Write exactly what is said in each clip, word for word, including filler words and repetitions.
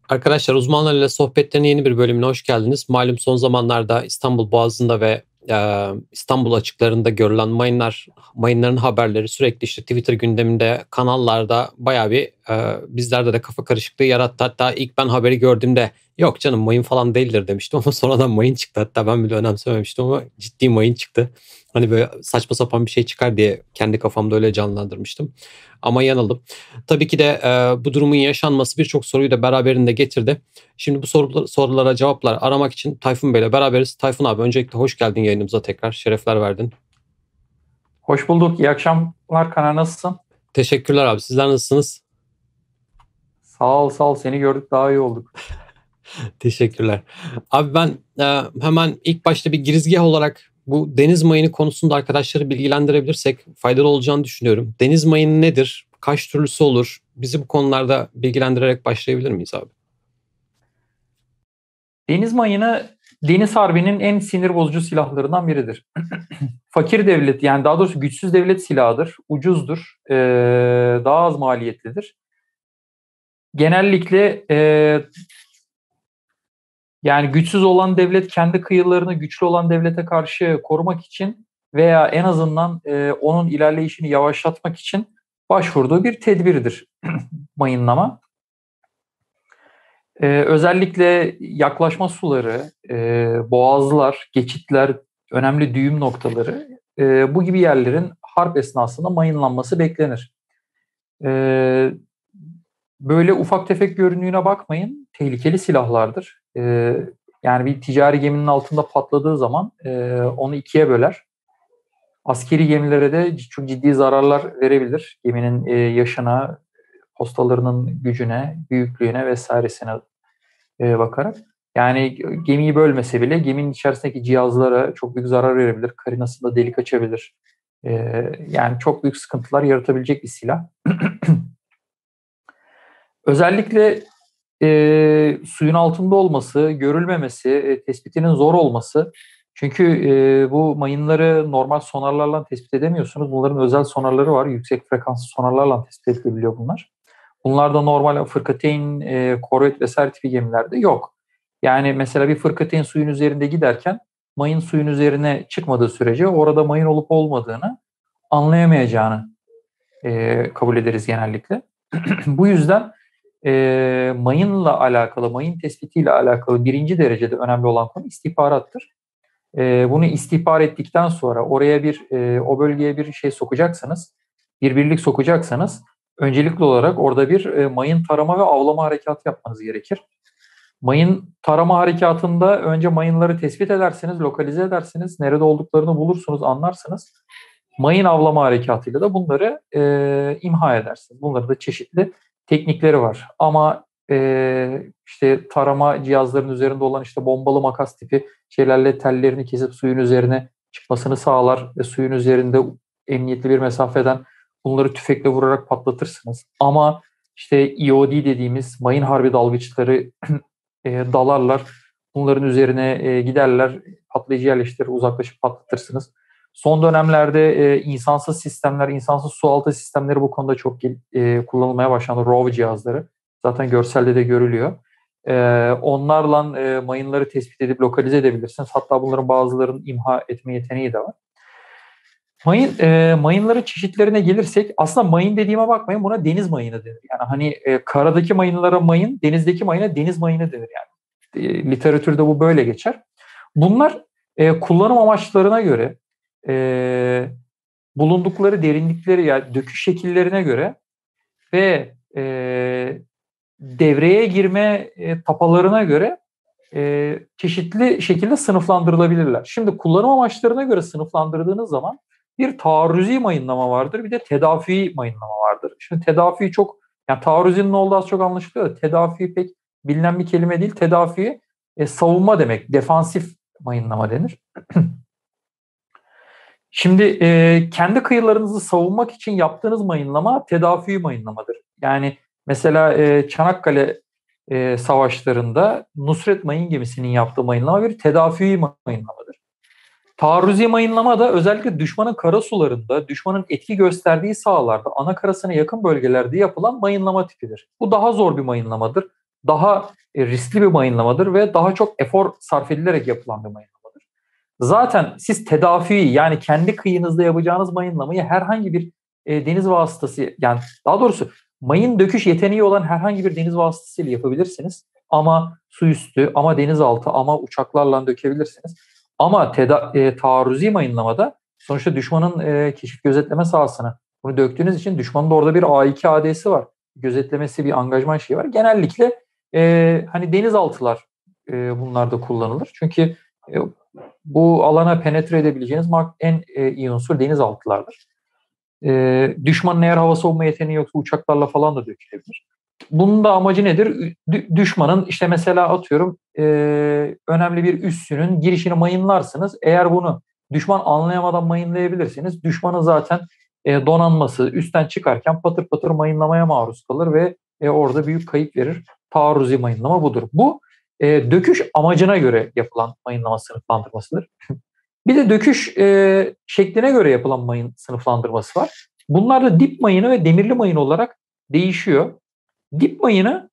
Arkadaşlar, uzmanlarla sohbetlerin yeni bir bölümüne hoş geldiniz. Malum son zamanlarda İstanbul Boğazı'nda ve e, İstanbul açıklarında görülen mayınlar, mayınların haberleri sürekli işte Twitter gündeminde, kanallarda bayağı bir e, bizlerde de kafa karışıklığı yarattı. Hatta ilk ben haberi gördüğümde yok canım mayın falan değildir demiştim ama sonradan mayın çıktı. Hatta ben bile önemsememiştim ama ciddi mayın çıktı. Hani böyle saçma sapan bir şey çıkar diye kendi kafamda öyle canlandırmıştım. Ama yanıldım. Tabii ki de e, bu durumun yaşanması birçok soruyu da beraberinde getirdi. Şimdi bu sorular, sorulara cevaplar aramak için Tayfun Bey'le beraberiz. Tayfun abi, öncelikle hoş geldin yayınımıza tekrar. Şerefler verdin. Hoş bulduk. İyi akşamlar Kanar. Nasılsın? Teşekkürler abi. Sizler nasılsınız? Sağ ol, sağ ol. Seni gördük daha iyi olduk. Teşekkürler. Abi ben e, hemen ilk başta bir girizgah olarak bu deniz mayını konusunda arkadaşları bilgilendirebilirsek faydalı olacağını düşünüyorum. Deniz mayını nedir? Kaç türlüsü olur? Bizi bu konularda bilgilendirerek başlayabilir miyiz abi? Deniz mayını Deniz Harbi'nin en sinir bozucu silahlarından biridir. Fakir devlet, yani daha doğrusu güçsüz devlet silahıdır. Ucuzdur. ee, daha az maliyetlidir. Genellikle ee, yani güçsüz olan devlet kendi kıyılarını güçlü olan devlete karşı korumak için veya en azından ee, onun ilerleyişini yavaşlatmak için başvurduğu bir tedbirdir mayınlama. Ee, özellikle yaklaşma suları, e, boğazlar, geçitler, önemli düğüm noktaları, e, bu gibi yerlerin harp esnasında mayınlanması beklenir. E, Böyle ufak tefek göründüğüne bakmayın, tehlikeli silahlardır. E, yani bir ticari geminin altında patladığı zaman e, onu ikiye böler. Askeri gemilere de çok ciddi zararlar verebilir. Geminin e, yaşına, postalarının gücüne, büyüklüğüne vesairesine e, bakarak. Yani gemiyi bölmese bile geminin içerisindeki cihazlara çok büyük zarar verebilir. Karinasında delik açabilir. E, yani çok büyük sıkıntılar yaratabilecek bir silah. Özellikle e, suyun altında olması, görülmemesi, e, tespitinin zor olması. Çünkü e, bu mayınları normal sonarlarla tespit edemiyorsunuz. Bunların özel sonarları var. Yüksek frekanslı sonarlarla tespit edilebiliyor bunlar. Bunlar da normal fırkateyn, e, korvet vesaire tipi gemilerde yok. Yani mesela bir fırkateyn suyun üzerinde giderken mayın suyun üzerine çıkmadığı sürece orada mayın olup olmadığını anlayamayacağını e, kabul ederiz genellikle. Bu yüzden e, mayınla alakalı, mayın tespitiyle alakalı birinci derecede önemli olan konu istihbarattır. E, bunu istihbar ettikten sonra oraya bir, e, o bölgeye bir şey sokacaksanız, bir birlik sokacaksanız öncelikli olarak orada bir e, mayın tarama ve avlama harekatı yapmanız gerekir. Mayın tarama harekatında önce mayınları tespit edersiniz, lokalize edersiniz, nerede olduklarını bulursunuz, anlarsınız. Mayın avlama harekatıyla da bunları e, imha edersiniz. Bunların da çeşitli teknikleri var. Ama e, işte tarama cihazlarının üzerinde olan işte bombalı makas tipi şeylerle tellerini kesip suyun üzerine çıkmasını sağlar ve suyun üzerinde emniyetli bir mesafeden bunları tüfekle vurarak patlatırsınız. Ama işte E O D dediğimiz mayın harbi dalgıçları e, dalarlar. Bunların üzerine e, giderler, patlayıcı yerleştirir, uzaklaşıp patlatırsınız. Son dönemlerde e, insansız sistemler, insansız sualtı sistemleri bu konuda çok e, kullanılmaya başlandı. R O V cihazları. Zaten görselde de görülüyor. E, onlarla e, mayınları tespit edip lokalize edebilirsiniz. Hatta bunların bazılarının imha etme yeteneği de var. Mayın, e, mayınların çeşitlerine gelirsek, aslında mayın dediğime bakmayın, buna deniz mayını denir. Yani hani e, karadaki mayınlara mayın, denizdeki mayına deniz mayını denir yani. E, literatürde bu böyle geçer. Bunlar e, kullanım amaçlarına göre, e, bulundukları derinlikleri, yani döküş şekillerine göre ve e, devreye girme e, tapalarına göre e, çeşitli şekilde sınıflandırılabilirler. Şimdi kullanım amaçlarına göre sınıflandırdığınız zaman bir taarruzi mayınlama vardır, bir de tedafi mayınlama vardır. Şimdi tedafi çok, yani taarruzinin ne olduğu az çok anlaşılıyor da tedafi pek bilinen bir kelime değil. Tedafi e, savunma demek, defansif mayınlama denir. Şimdi e, kendi kıyılarınızı savunmak için yaptığınız mayınlama tedafi mayınlamadır. Yani mesela e, Çanakkale e, savaşlarında Nusret Mayın Gemisi'nin yaptığı mayınlama bir tedafi mayınlamadır. Taarruzi mayınlama da özellikle düşmanın karasularında, düşmanın etki gösterdiği sahalarda, ana karasına yakın bölgelerde yapılan mayınlama tipidir. Bu daha zor bir mayınlamadır. daha e, riskli bir mayınlamadır ve daha çok efor sarf edilerek yapılan bir mayınlamadır. Zaten siz tedafiyi, yani kendi kıyınızda yapacağınız mayınlamayı herhangi bir e, deniz vasıtası, yani daha doğrusu mayın döküş yeteneği olan herhangi bir deniz vasıtasıyla yapabilirsiniz. Ama su üstü, ama denizaltı, ama uçaklarla dökebilirsiniz. Ama teda- e, taarruzi mayınlamada sonuçta düşmanın e, keşif gözetleme sahasına bunu döktüğünüz için düşmanın da orada bir A iki A D'si var. Gözetlemesi, bir angajman şeyi var. Genellikle e, hani denizaltılar e, bunlarda kullanılır. Çünkü e, bu alana penetre edebileceğiniz en e, iyi unsur denizaltılardır. E, düşmanın eğer hava savunma yeteneği yoksa uçaklarla falan da dökülebilir. Bunun da amacı nedir? D- düşmanın işte mesela atıyorum e, önemli bir üssünün girişini mayınlarsınız. Eğer bunu düşman anlayamadan mayınlayabilirsiniz. Düşmanın zaten e, donanması üstten çıkarken patır patır mayınlamaya maruz kalır ve e, orada büyük kayıp verir. Taarruzi mayınlama budur. Bu e, döküş amacına göre yapılan mayınlama sınıflandırmasıdır. Bir de döküş e, şekline göre yapılan mayın sınıflandırması var. Bunlar da dip mayını ve demirli mayın olarak değişiyor. Dip mayını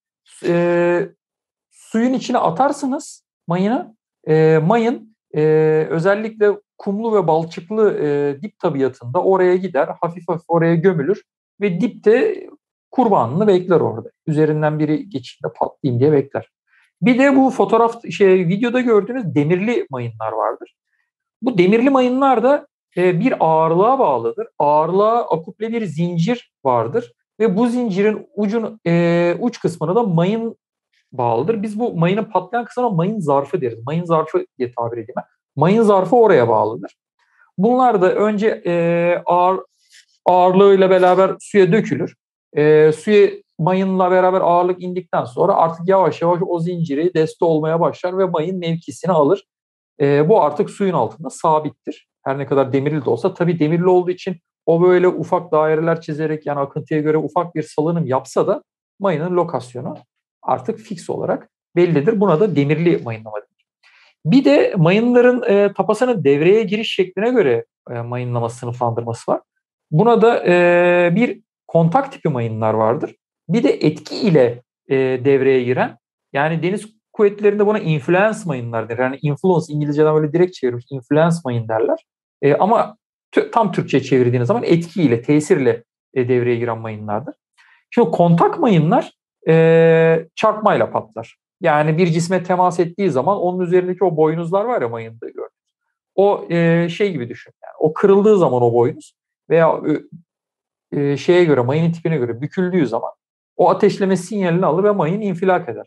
e, suyun içine atarsınız mayını. E, mayın e, özellikle kumlu ve balçıklı e, dip tabiatında oraya gider, hafif hafif oraya gömülür ve dipte kurbanını bekler orada. Üzerinden biri geçtiğinde patlayayım diye bekler. Bir de bu fotoğraf şey videoda gördüğünüz demirli mayınlar vardır. Bu demirli mayınlar da e, bir ağırlığa bağlıdır. Ağırlığa akuple bir zincir vardır ve bu zincirin ucun e, uç kısmına da mayın bağlıdır. Biz bu mayının patlayan kısmına mayın zarfı deriz. Mayın zarfı diye tabir edeyim ben. Mayın zarfı oraya bağlıdır. Bunlar da önce e, ağır ağırlığıyla beraber suya dökülür. E, suya mayınla beraber ağırlık indikten sonra artık yavaş yavaş o zinciri deste olmaya başlar ve mayın mevkisini alır. E, bu artık suyun altında sabittir. Her ne kadar demirli de olsa, tabii demirli olduğu için o böyle ufak daireler çizerek, yani akıntıya göre ufak bir salınım yapsa da mayının lokasyonu artık fix olarak bellidir. Buna da demirli mayınlama denir. Bir de mayınların e, tapasının devreye giriş şekline göre e, mayınlama sınıflandırması var. Buna da e, bir kontak tipi mayınlar vardır. Bir de etki ile e, devreye giren, yani deniz kuvvetlerinde buna influence mayınlar der. Yani influence İngilizceden böyle direkt çevirmiş influence mayın derler. E, ama t- tam Türkçe çevirdiğiniz zaman etkiyle, tesirle e, devreye giren mayınlardır. Şimdi kontak mayınlar e, çarpmayla patlar. Yani bir cisme temas ettiği zaman onun üzerindeki o boynuzlar var ya, mayında gördüğünüz. O e, şey gibi düşün. Yani o kırıldığı zaman o boynuz veya e, şeye göre, mayının tipine göre büküldüğü zaman o ateşleme sinyalini alır ve mayın infilak eder.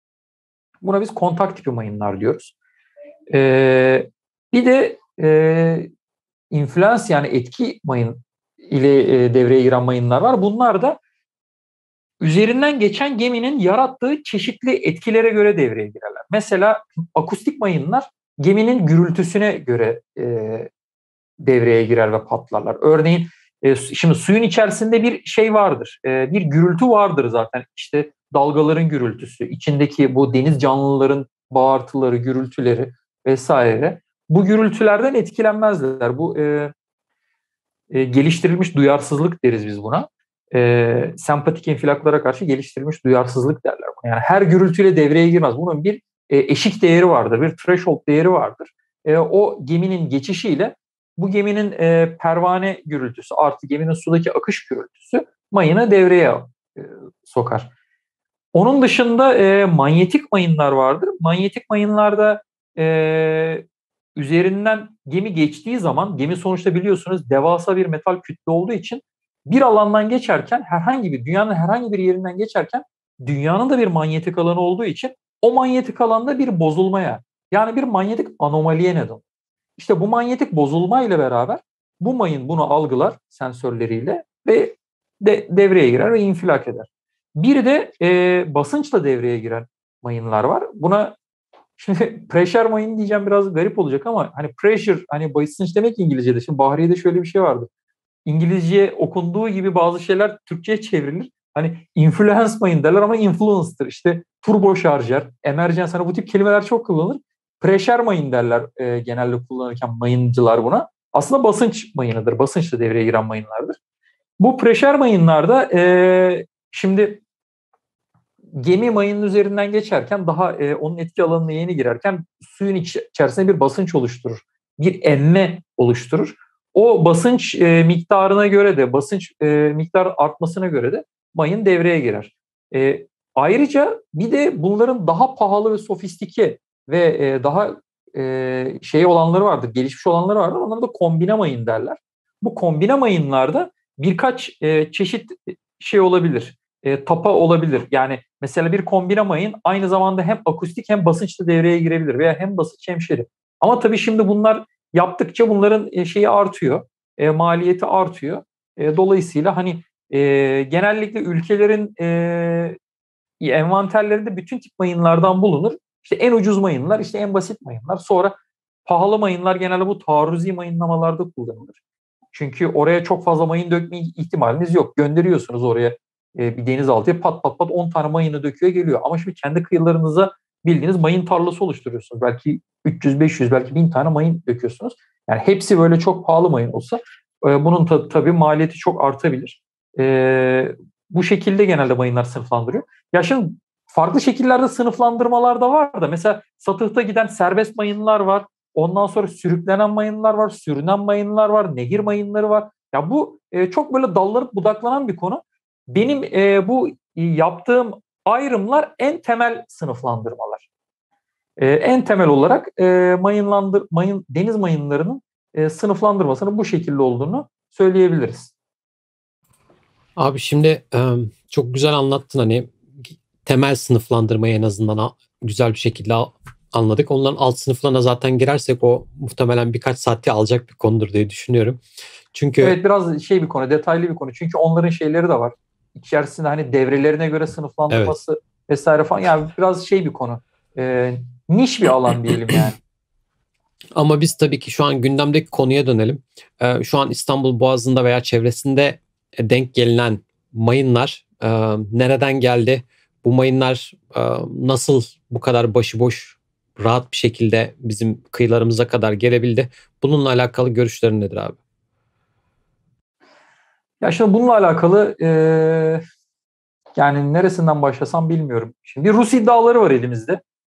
Buna biz kontak tipi mayınlar diyoruz. E, bir de e, influans, yani etki mayın ile e, devreye giren mayınlar var. Bunlar da üzerinden geçen geminin yarattığı çeşitli etkilere göre devreye girerler. Mesela akustik mayınlar geminin gürültüsüne göre e, devreye girer ve patlarlar. Örneğin e, şimdi suyun içerisinde bir şey vardır, e, bir gürültü vardır zaten. İşte dalgaların gürültüsü, içindeki bu deniz canlıların bağırtıları, gürültüleri vesaire. Bu gürültülerden etkilenmezler. Bu e, e, geliştirilmiş duyarsızlık deriz biz buna. E, sempatik infilaklara karşı geliştirilmiş duyarsızlık derler. Yani her gürültüyle devreye girmez. Bunun bir e, eşik değeri vardır, bir threshold değeri vardır. E, o geminin geçişiyle bu geminin e, pervane gürültüsü artı geminin sudaki akış gürültüsü mayını devreye e, sokar. Onun dışında e, manyetik mayınlar vardır. Manyetik mayınlarda e, üzerinden gemi geçtiği zaman, gemi sonuçta biliyorsunuz devasa bir metal kütle olduğu için bir alandan geçerken, herhangi bir dünyanın herhangi bir yerinden geçerken dünyanın da bir manyetik alanı olduğu için o manyetik alanda bir bozulmaya, yani bir manyetik anomaliye neden olur. İşte bu manyetik bozulma ile beraber bu mayın bunu algılar sensörleriyle ve de, devreye girer ve infilak eder. Bir de e, basınçla devreye giren mayınlar var. Buna şimdi pressure mayın diyeceğim, biraz garip olacak ama hani pressure, hani basınç demek İngilizce'de. Şimdi Bahriye'de şöyle bir şey vardı. İngilizce okunduğu gibi bazı şeyler Türkçe'ye çevrilir. Hani influence mayın derler ama influence'dır. İşte turbo şarjör, emergency, hani bu tip kelimeler çok kullanılır. Pressure mayın derler e, genelde kullanırken mayıncılar buna. Aslında basınç mayınıdır. Basınçla devreye giren mayınlardır. Bu pressure mayınlarda e, şimdi gemi mayının üzerinden geçerken daha e, onun etki alanına yeni girerken suyun iç, içerisinde bir basınç oluşturur. Bir emme oluşturur. O basınç e, miktarına göre de basınç e, miktar artmasına göre de mayın devreye girer. E, ayrıca bir de bunların daha pahalı ve sofistike ve e, daha e, şey olanları vardır, gelişmiş olanları vardır. Onlara da kombine mayın derler. Bu kombine mayınlarda birkaç e, çeşit şey olabilir. E, tapa olabilir. Yani mesela bir kombine mayın aynı zamanda hem akustik hem basınçlı devreye girebilir veya hem basınç hem şeri. Ama tabii şimdi bunlar yaptıkça bunların e, şeyi artıyor. E, maliyeti artıyor. E, dolayısıyla hani e, genellikle ülkelerin e, envanterlerinde bütün tip mayınlardan bulunur. İşte en ucuz mayınlar, işte en basit mayınlar. Sonra pahalı mayınlar genelde bu taarruzi mayınlamalarda kullanılır. Çünkü oraya çok fazla mayın dökme ihtimaliniz yok. Gönderiyorsunuz oraya e, bir denizaltıya pat pat pat on tane mayını döküyor geliyor. Ama şimdi kendi kıyılarınıza bildiğiniz mayın tarlası oluşturuyorsunuz. Belki üç yüz beş yüz belki bin tane mayın döküyorsunuz. Yani hepsi böyle çok pahalı mayın olsa e, bunun ta, tabii maliyeti çok artabilir. E, bu şekilde genelde mayınlar sınıflandırıyor. Ya şimdi farklı şekillerde sınıflandırmalar da var da mesela satıhta giden serbest mayınlar var. Ondan sonra sürüklenen mayınlar var, sürünen mayınlar var, nehir mayınları var. Ya bu e, çok böyle dallanıp budaklanan bir konu. Benim e, bu yaptığım ayrımlar en temel sınıflandırmalar. E, en temel olarak e, mayınlandır, mayın, deniz mayınlarının e, sınıflandırmasının bu şekilde olduğunu söyleyebiliriz. Abi şimdi e, çok güzel anlattın, hani temel sınıflandırmayı en azından a- güzel bir şekilde a- anladık. Onların alt sınıflarına zaten girersek o muhtemelen birkaç saati alacak bir konudur diye düşünüyorum. Çünkü Evet, biraz şey bir konu, detaylı bir konu. Çünkü onların şeyleri de var. İçerisinde hani devrelerine göre evet, sınıflandırması vesaire falan. Yani biraz şey bir konu. E, niş bir alan diyelim yani. ama biz tabii ki şu an gündemdeki konuya dönelim. E, şu an İstanbul Boğazı'nda veya çevresinde e, denk gelinen mayınlar e, nereden geldi? Bu mayınlar e, nasıl bu kadar başıboş, rahat bir şekilde bizim kıyılarımıza kadar gelebildi? Bununla alakalı görüşlerin nedir abi? Ya şimdi bununla alakalı e, yani neresinden başlasam bilmiyorum. Şimdi bir Rus iddiaları var elimizde.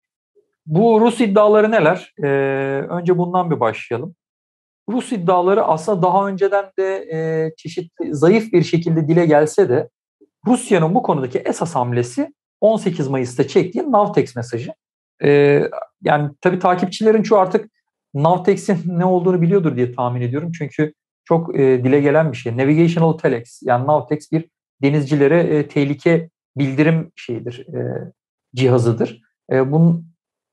Bu Rus iddiaları neler? E, önce bundan bir başlayalım. Rus iddiaları aslında daha önceden de e, çeşitli zayıf bir şekilde dile gelse de Rusya'nın bu konudaki esas hamlesi on sekiz Mayıs'ta çektiği Navtex mesajı. E, yani tabii takipçilerin çoğu artık Navtex'in ne olduğunu biliyordur diye tahmin ediyorum. Çünkü çok e, dile gelen bir şey. Navigational Telex, yani Navtex bir denizcilere e, tehlike bildirim şeyidir, e, cihazıdır. E, bunun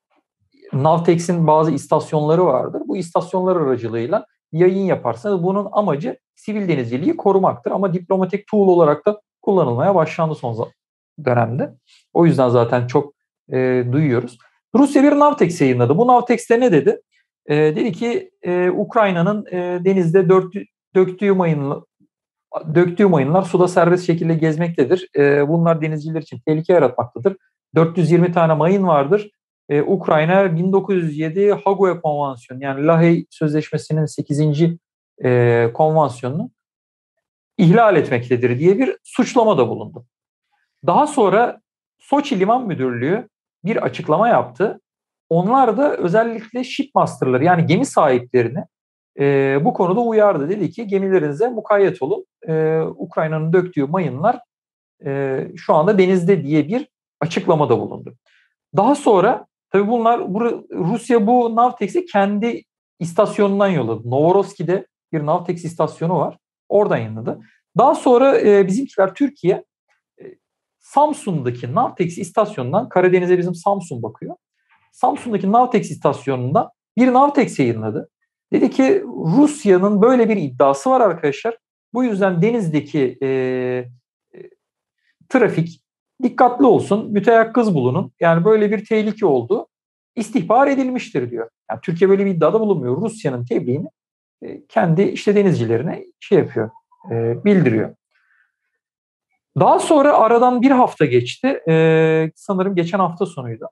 Navtex'in bazı istasyonları vardır. Bu istasyonlar aracılığıyla yayın yaparsanız bunun amacı sivil denizciliği korumaktır. Ama diplomatik tool olarak da kullanılmaya başlandı son dönemde. O yüzden zaten çok e, duyuyoruz. Rusya bir Navtex yayınladı. Bu Navtex'te ne dedi? E, dedi ki e, Ukrayna'nın e, denizde dört, döktüğü mayın döktüğü mayınlar suda serbest şekilde gezmektedir. E, bunlar denizciler için tehlike yaratmaktadır. dört yüz yirmi tane mayın vardır. Ee, Ukrayna bin dokuz yüz yedi Hague Konvansiyonu, yani Lahey Sözleşmesi'nin sekizinci E, konvansiyonunu ihlal etmektedir diye bir suçlama da bulundu. Daha sonra Soçi Liman Müdürlüğü bir açıklama yaptı. Onlar da özellikle shipmasterları, yani gemi sahiplerini e, bu konuda uyardı. Dedi ki gemilerinize mukayyet olun. E, Ukrayna'nın döktüğü mayınlar e, şu anda denizde diye bir açıklamada bulundu. Daha sonra tabii bunlar Rusya bu Navtex'i kendi istasyonundan yolladı. Novorossiysk'de bir Navtex istasyonu var. Oradan yayınladı. Daha sonra e, bizimkiler Türkiye e, Samsun'daki Navtex istasyonundan, Karadeniz'e bizim Samsun bakıyor. Samsun'daki Navtex istasyonunda bir Navtex yayınladı. Dedi ki Rusya'nın böyle bir iddiası var arkadaşlar. Bu yüzden denizdeki e, e, trafik dikkatli olsun, müteyakkız bulunun. Yani böyle bir tehlike oldu, istihbar edilmiştir diyor. Yani Türkiye böyle bir iddiada bulunmuyor. Rusya'nın tebliğini e, kendi işte denizcilerine şey yapıyor, e, bildiriyor. Daha sonra aradan bir hafta geçti. E, sanırım geçen hafta sonuydu.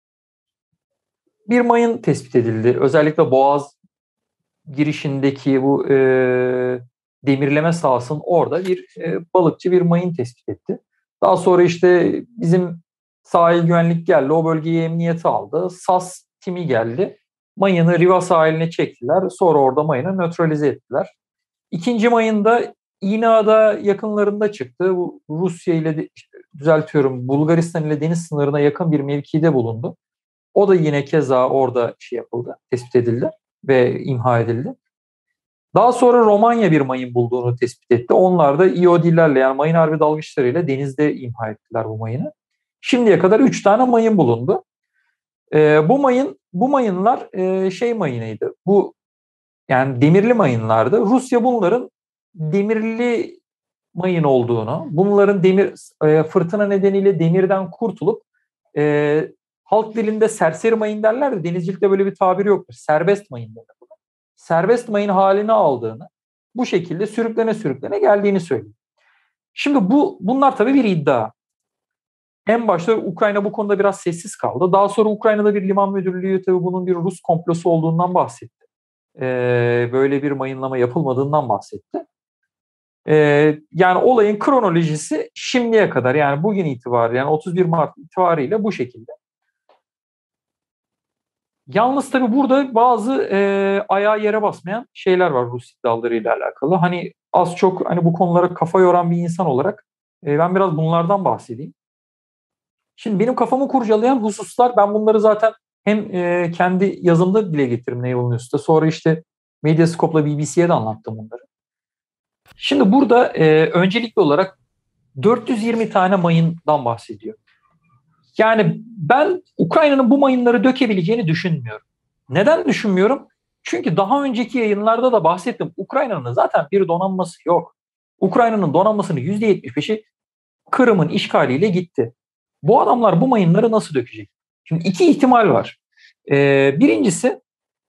Bir mayın tespit edildi. Özellikle Boğaz girişindeki bu e, demirleme sahasının orada bir e, balıkçı bir mayın tespit etti. Daha sonra işte bizim Sahil güvenlik geldi. O bölgeyi emniyete aldı. S A S timi geldi. Mayını Riva sahiline çektiler. Sonra orada mayını nötralize ettiler. İkinci mayında İna'da yakınlarında çıktı. Bu Rusya ile de, işte, düzeltiyorum Bulgaristan ile deniz sınırına yakın bir mevkide bulundu. O da yine keza orada şey yapıldı, tespit edildi ve imha edildi. Daha sonra Romanya bir mayın bulduğunu tespit etti. Onlar da İ O D'lerle yani mayın harbi dalgıçlarıyla denizde imha ettiler bu mayını. Şimdiye kadar üç tane mayın bulundu. Ee, bu mayın, bu mayınlar e, şey mayınıydı. Bu yani demirli mayınlardı. Rusya bunların demirli mayın olduğunu, bunların demir e, fırtına nedeniyle demirden kurtulup e, halk dilinde serseri mayın derler de denizcilikte böyle bir tabir yoktur. Serbest mayın denir buna. Serbest mayın halini aldığını, bu şekilde sürüklene sürüklene geldiğini söylüyor. Şimdi bu bunlar tabii bir iddia. En başta Ukrayna bu konuda biraz sessiz kaldı. Daha sonra Ukrayna'da bir liman müdürlüğü tabii bunun bir Rus komplosu olduğundan bahsetti. Ee, böyle bir mayınlama yapılmadığından bahsetti. Ee, yani olayın kronolojisi şimdiye kadar yani bugün itibariyle yani otuz bir Mart itibariyle bu şekilde. Yalnız tabii burada bazı e, ayağı yere basmayan şeyler var Rus iddialarıyla alakalı. Hani az çok hani bu konulara kafa yoran bir insan olarak e, ben biraz bunlardan bahsedeyim. Şimdi benim kafamı kurcalayan hususlar ben bunları zaten hem e, kendi yazımda dile getiririm Naval News'ta sonra işte Medyascope'la B B C'ye de anlattım bunları. Şimdi burada e, öncelikli olarak dört yüz yirmi tane mayından bahsediyor. Yani ben Ukrayna'nın bu mayınları dökebileceğini düşünmüyorum. Neden düşünmüyorum? Çünkü daha önceki yayınlarda da bahsettim. Ukrayna'nın zaten bir donanması yok. Ukrayna'nın donanmasının yüzde yetmiş beşi Kırım'ın işgaliyle gitti. Bu adamlar bu mayınları nasıl dökecek? Şimdi iki ihtimal var. Ee, birincisi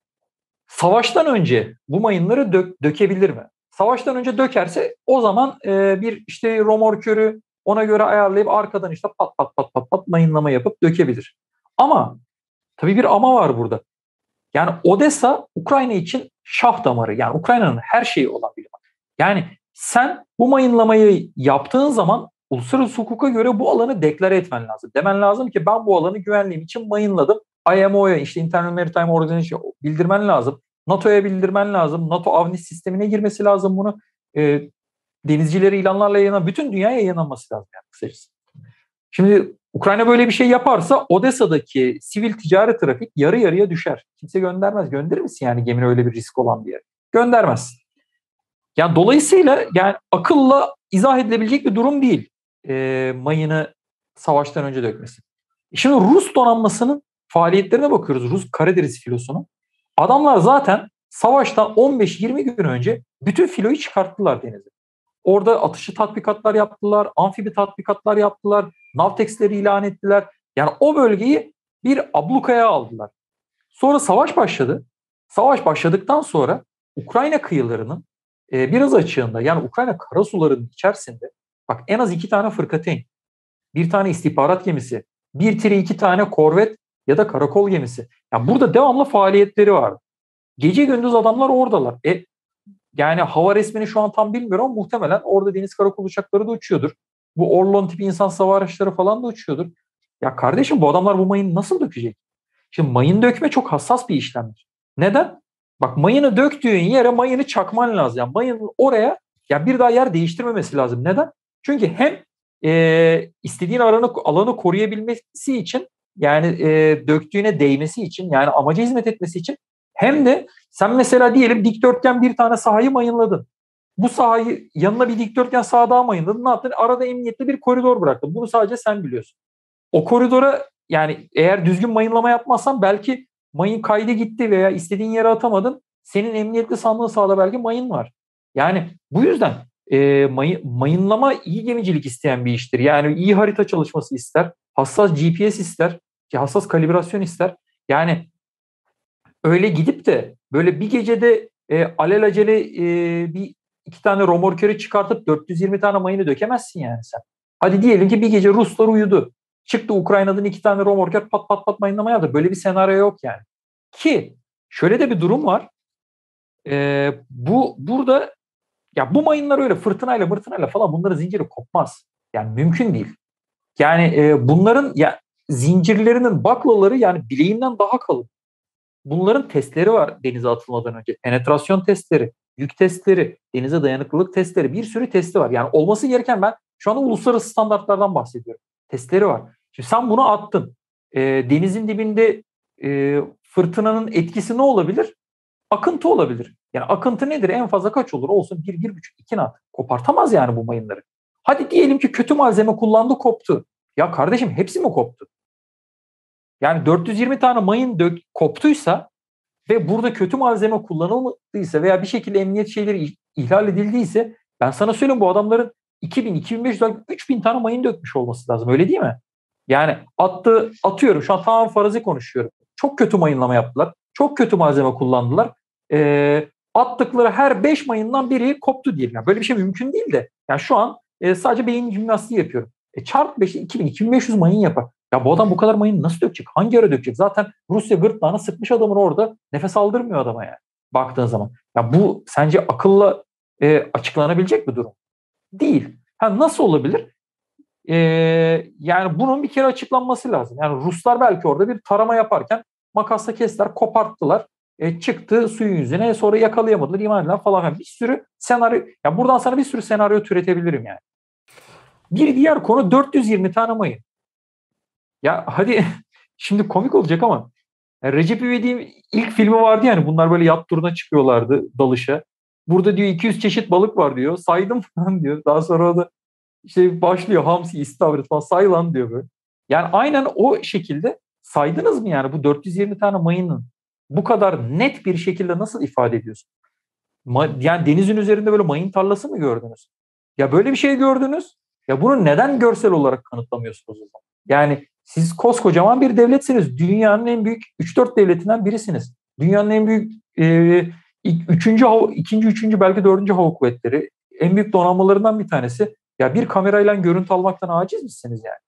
savaştan önce bu mayınları dök, dökebilir mi? Savaştan önce dökerse o zaman e, bir işte romorkörü ona göre ayarlayıp arkadan işte pat pat pat pat pat mayınlama yapıp dökebilir. Ama tabii bir ama var burada. Yani Odessa Ukrayna için şah damarı. Yani Ukrayna'nın her şeyi olan bir liman. Yani sen bu mayınlamayı yaptığın zaman uluslararası hukuka göre bu alanı deklare etmen lazım. Demen lazım ki ben bu alanı güvenliğim için mayınladım. I M O'ya işte International Maritime Organization'a bildirmen lazım. NATO'ya bildirmen lazım. NATO Avnis sistemine girmesi lazım bunu. E, denizcileri ilanlarla yayınlanan bütün dünyaya yayınlanması lazım yani kısacası. Şimdi Ukrayna böyle bir şey yaparsa Odessa'daki sivil ticari trafik yarı yarıya düşer. Kimse göndermez. Gönderir misin yani gemini öyle bir risk olan bir yere? Göndermez. Yani dolayısıyla yani akılla izah edilebilecek bir durum değil e, mayını savaştan önce dökmesi. Şimdi Rus donanmasının faaliyetlerine bakıyoruz. Rus Karadeniz filosunun. Adamlar zaten savaştan on beş yirmi gün önce bütün filoyu çıkarttılar denize. Orada atışı tatbikatlar yaptılar, amfibi tatbikatlar yaptılar, Navtex'leri ilan ettiler. Yani o bölgeyi bir ablukaya aldılar. Sonra savaş başladı. Savaş başladıktan sonra Ukrayna kıyılarının e, biraz açığında yani Ukrayna karasularının içerisinde bak en az iki tane fırkateyn, bir tane istihbarat gemisi, bir tire iki tane korvet ya da karakol gemisi. Yani burada devamlı faaliyetleri vardı. Gece gündüz adamlar oradalar. E, yani hava resmini şu an tam bilmiyorum ama muhtemelen orada deniz karakol uçakları da uçuyordur. Bu Orlon tipi insan hava araçları falan da uçuyordur. Ya kardeşim bu adamlar bu mayını nasıl dökecek? Şimdi mayın dökme çok hassas bir işlemdir. Neden? Bak mayını döktüğün yere mayını çakman lazım. Yani mayının oraya ya bir daha yer değiştirmemesi lazım. Neden? Çünkü hem e, istediğin alanı, alanı koruyabilmesi için yani e, döktüğüne değmesi için yani amaca hizmet etmesi için hem de sen mesela diyelim dikdörtgen bir tane sahayı mayınladın. Bu sahayı yanına bir dikdörtgen saha daha mayınladın. Ne yaptın? Arada emniyetli bir koridor bıraktın. Bunu sadece sen biliyorsun. O koridora yani eğer düzgün mayınlama yapmazsan belki mayın kaydı gitti veya istediğin yere atamadın. Senin emniyetli sandığın sahada belki mayın var. Yani bu yüzden e, may, mayınlama iyi gemicilik isteyen bir iştir. Yani iyi harita çalışması ister. Hassas G P S ister. Hassas kalibrasyon ister. Yani öyle gidip de böyle bir gecede e, alelacele e, bir iki tane romorkörü çıkartıp dört yüz yirmi tane mayını dökemezsin yani sen. Hadi diyelim ki bir gece Ruslar uyudu. Çıktı Ukrayna'dan iki tane romorkör pat pat pat mayınlama yaptı. Böyle bir senaryo yok yani. Ki şöyle de bir durum var. E, bu burada ya bu mayınlar öyle fırtınayla fırtınayla falan bunların zinciri kopmaz. Yani mümkün değil. Yani e, bunların ya zincirlerinin baklaları yani bileğimden daha kalın. Bunların testleri var denize atılmadan önce. Penetrasyon testleri, yük testleri, denize dayanıklılık testleri, bir sürü testi var. Yani olması gereken, ben şu anda uluslararası standartlardan bahsediyorum. Testleri var. Şimdi sen bunu attın. E, denizin dibinde e, fırtınanın etkisi ne olabilir? Akıntı olabilir. Yani akıntı nedir? En fazla kaç olur? Olsun bir, bir buçuk, iki knot. Kopartamaz yani bu mayınları. Hadi diyelim ki kötü malzeme kullandı, koptu. Ya kardeşim, hepsi mi koptu? Yani dört yüz yirmi tane mayın dök, koptuysa ve burada kötü malzeme kullanılmadıysa veya bir şekilde emniyet şeyleri ihlal edildiyse, ben sana söyleyeyim, bu adamların iki bin, iki bin beş yüz, üç bin tane mayın dökmüş olması lazım. Öyle değil mi? Yani attı, atıyorum şu an tamamen farazi konuşuyorum. Çok kötü mayınlama yaptılar. Çok kötü malzeme kullandılar. E, attıkları her beş mayından biri koptu diyelim. Yani böyle bir şey mümkün değil de. Yani şu an e, sadece beyin jimnastiği yapıyorum. E, çarp beşte iki bin, iki bin beş yüz mayın yapar. Ya bu adam bu kadar mayın nasıl dökecek? Hangi ara dökecek? Zaten Rusya gırtlağına sıkmış adamın orada. Nefes aldırmıyor adama yani. Baktığın zaman. Ya bu sence akılla e, açıklanabilecek bir durum? Değil. Ha, nasıl olabilir? E, yani bunun bir kere açıklanması lazım. Yani Ruslar belki orada bir tarama yaparken makasla kestiler, koparttılar. E, çıktı suyun yüzüne, sonra yakalayamadılar, iman edilen falan. Bir sürü senaryo. Ya buradan sana bir sürü senaryo türetebilirim yani. Bir diğer konu dört yüz yirmi tane mayın. Ya hadi şimdi komik olacak ama Recep İvedik'in ilk filmi vardı yani, bunlar böyle yat turuna çıkıyorlardı dalışa. Burada diyor iki yüz çeşit balık var diyor. Saydım falan diyor. Daha sonra o da işte başlıyor hamsi, istavrit falan, say lan diyor böyle. Yani aynen o şekilde saydınız mı yani bu dört yüz yirmi tane mayının bu kadar net bir şekilde nasıl ifade ediyorsun? Ma- yani denizin üzerinde böyle mayın tarlası mı gördünüz? Ya böyle bir şey gördünüz. Ya bunu neden görsel olarak kanıtlamıyorsunuz o zaman? Yani siz koskocaman bir devletsiniz. Dünyanın en büyük üç dört devletinden birisiniz. Dünyanın en büyük e, üçüncü, ikinci, üçüncü belki dördüncü hava kuvvetleri. En büyük donanmalarından bir tanesi. Ya bir kamerayla görüntü almaktan aciz misiniz yani?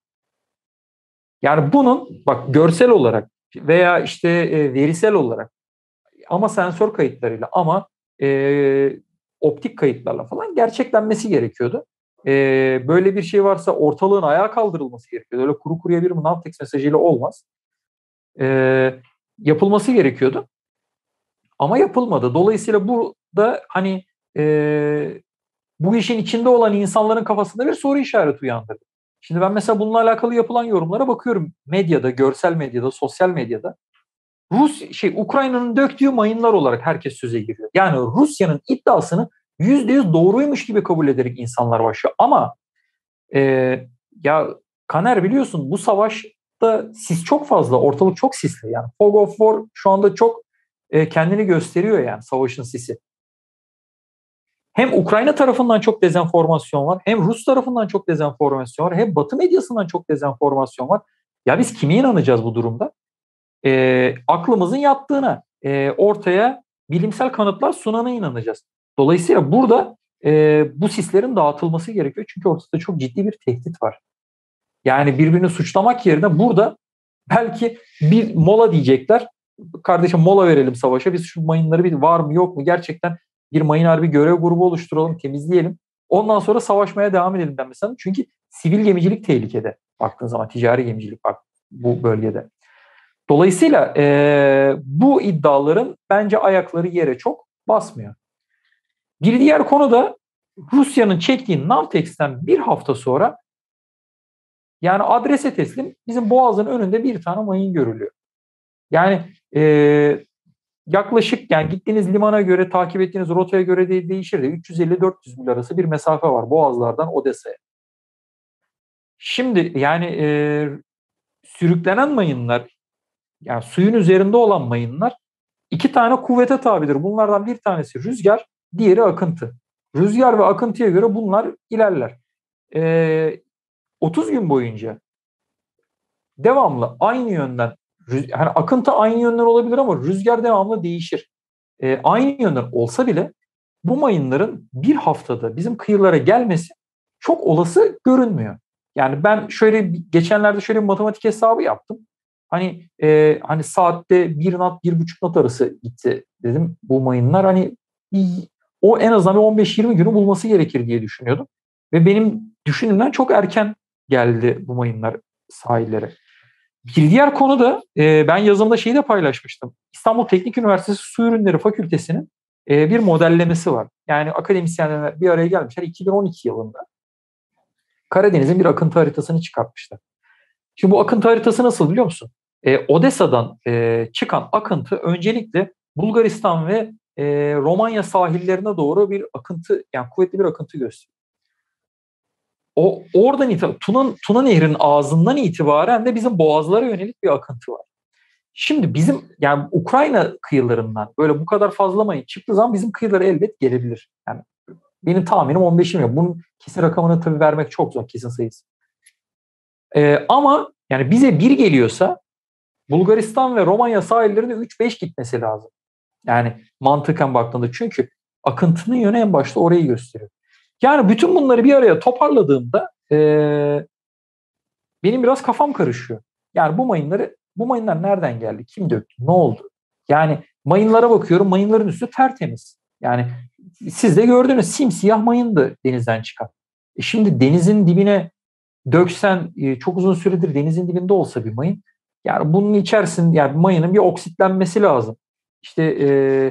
Yani bunun bak görsel olarak veya işte e, verisel olarak ama sensör kayıtlarıyla ama e, optik kayıtlarla falan gerçeklenmesi gerekiyordu. E, böyle bir şey varsa ortalığın ayağa kaldırılması gerekiyordu. Öyle kuru kuruya bir Navtex mesajıyla olmaz. E, yapılması gerekiyordu. Ama yapılmadı. Dolayısıyla bu da hani e, bu işin içinde olan insanların kafasında bir soru işareti uyandırdı. Şimdi ben mesela bununla alakalı yapılan yorumlara bakıyorum. Medyada, görsel medyada, sosyal medyada. Rus şey Ukrayna'nın döktüğü mayınlar olarak herkes söze giriyor. Yani Rusya'nın iddiasını yüzde yüz doğruymuş gibi kabul ederek insanlar başlıyor. Ama e, ya Kaner, biliyorsun bu savaşta sis çok fazla, ortalık çok sisli. Yani Fog of War şu anda çok e, kendini gösteriyor yani, savaşın sisi. Hem Ukrayna tarafından çok dezenformasyon var, hem Rus tarafından çok dezenformasyon var, hem Batı medyasından çok dezenformasyon var. Ya biz kime inanacağız bu durumda? E, aklımızın yattığına, e, ortaya bilimsel kanıtlar sunana inanacağız. Dolayısıyla burada e, bu sislerin dağıtılması gerekiyor. Çünkü ortada çok ciddi bir tehdit var. Yani birbirini suçlamak yerine burada belki bir mola diyecekler. Kardeşim mola verelim savaşa. Biz şu mayınları bir var mı yok mu gerçekten bir mayın harbi görev grubu oluşturalım, temizleyelim. Ondan sonra savaşmaya devam edelim ben mesela. Çünkü sivil gemicilik tehlikede. Baktığın zaman ticari gemicilik bak bu bölgede. Dolayısıyla e, bu iddiaların bence ayakları yere çok basmıyor. Bir diğer konu da Rusya'nın çektiği Navtex'ten bir hafta sonra yani adrese teslim bizim Boğaz'ın önünde bir tane mayın görülüyor. Yani e, yaklaşık yani gittiğiniz limana göre, takip ettiğiniz rotaya göre de değişir de üç yüz elli dört yüz mil arası bir mesafe var Boğazlardan Odessa'ya. Şimdi yani e, sürüklenen mayınlar, yani suyun üzerinde olan mayınlar iki tane kuvvete tabidir. Bunlardan bir tanesi rüzgar, diğeri akıntı. Rüzgar ve akıntıya göre bunlar ilerler. Ee, otuz gün boyunca devamlı aynı yönden, yani akıntı aynı yönden olabilir ama rüzgar devamlı değişir. Ee, aynı yönden olsa bile bu mayınların bir haftada bizim kıyılara gelmesi çok olası görünmüyor. Yani ben şöyle geçenlerde şöyle bir matematik hesabı yaptım. Hani e, hani saatte bir knot, bir buçuk knot arası gitti dedim bu mayınlar. Hani o en azından on beş yirmi günü bulması gerekir diye düşünüyordum. Ve benim düşündüğümden çok erken geldi bu mayınlar sahillere. Bir diğer konu da e, ben yazımda şeyi de paylaşmıştım. İstanbul Teknik Üniversitesi Su Ürünleri Fakültesi'nin e, bir modellemesi var. Yani akademisyenler bir araya gelmişler iki bin on iki yılında. Karadeniz'in bir akıntı haritasını çıkartmışlar. Şimdi bu akıntı haritası nasıl biliyor musun? E, Odessa'dan e, çıkan akıntı öncelikle Bulgaristan ve e, Romanya sahillerine doğru bir akıntı, yani kuvvetli bir akıntı gösteriyor. O oradan itibaren Tuna, Tuna Nehri'nin ağzından itibaren de bizim boğazlara yönelik bir akıntı var. Şimdi bizim yani Ukrayna kıyılarından böyle bu kadar fazla mayın çıktığı zaman bizim kıyılara elbet gelebilir. Yani benim tahminim on beş milyon. Bunun kesin rakamını tabii vermek çok zor, kesin sayısı. Ee, ama yani bize bir geliyorsa Bulgaristan ve Romanya sahillerine üç beş gitmesi lazım. Yani mantıken baktığında, çünkü akıntının yönü en başta orayı gösteriyor. Yani bütün bunları bir araya toparladığımda ee, benim biraz kafam karışıyor. Yani bu mayınları, bu mayınlar nereden geldi? Kim döktü? Ne oldu? Yani mayınlara bakıyorum. Mayınların üstü tertemiz. Yani siz de gördünüz, simsiyah mayındı denizden çıkan. E şimdi denizin dibine döksen, e, çok uzun süredir denizin dibinde olsa bir mayın, yani bunun içerisinde yani mayının bir oksitlenmesi lazım. İşte e,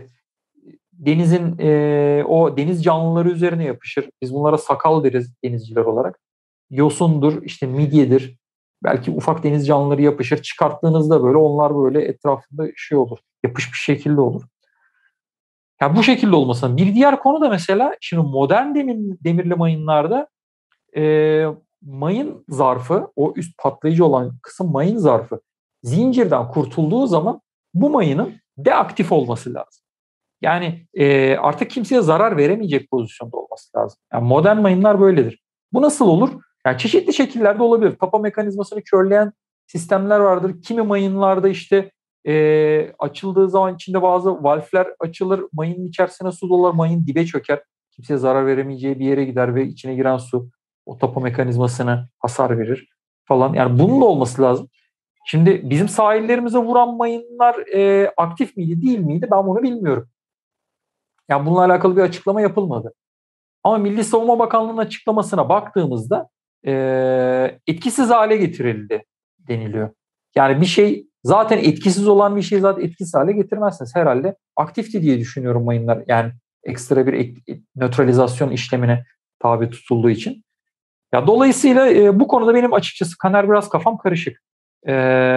denizin e, o deniz canlıları üzerine yapışır. Biz bunlara sakal deriz denizciler olarak. Yosundur, işte midyedir. Belki ufak deniz canlıları yapışır. Çıkarttığınızda böyle onlar böyle etrafında şey olur. Yapışmış şekilde olur. Yani bu şekilde olmasın. Bir diğer konu da mesela şimdi modern demir, demirli mayınlarda e, mayın zarfı, o üst patlayıcı olan kısım mayın zarfı zincirden kurtulduğu zaman bu mayının deaktif olması lazım. Yani e, artık kimseye zarar veremeyecek pozisyonda olması lazım. Yani modern mayınlar böyledir. Bu nasıl olur? Yani çeşitli şekillerde olabilir. Tapa mekanizmasını körleyen sistemler vardır. Kimi mayınlarda işte e, açıldığı zaman içinde bazı valfler açılır. Mayının içerisine su dolar, mayın dibe çöker. Kimseye zarar veremeyeceği bir yere gider ve içine giren su o tapa mekanizmasına hasar verir falan. Yani bunun da olması lazım. Şimdi bizim sahillerimize vuran mayınlar e, aktif miydi, değil miydi? Ben bunu bilmiyorum. Yani bununla alakalı bir açıklama yapılmadı. Ama Milli Savunma Bakanlığı'nın açıklamasına baktığımızda e, etkisiz hale getirildi deniliyor. Yani bir şey zaten etkisiz olan bir şey zaten etkisiz hale getirmezsiniz. Herhalde aktifti diye düşünüyorum mayınlar. Yani ekstra bir ek, nötralizasyon işlemine tabi tutulduğu için. Ya dolayısıyla e, bu konuda benim açıkçası Kaner biraz kafam karışık. E,